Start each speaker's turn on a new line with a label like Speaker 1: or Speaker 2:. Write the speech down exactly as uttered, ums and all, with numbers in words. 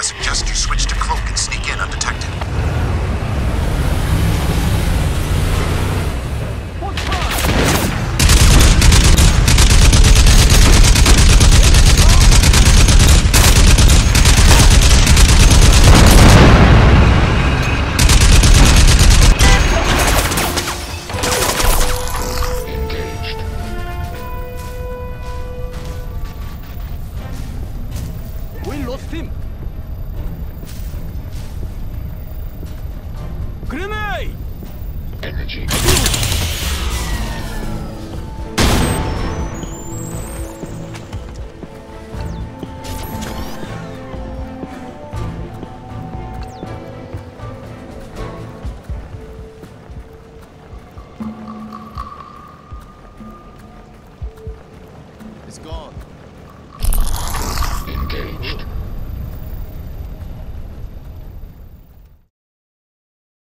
Speaker 1: suggest you switch to cloak and sneak in undetected.
Speaker 2: We lost him.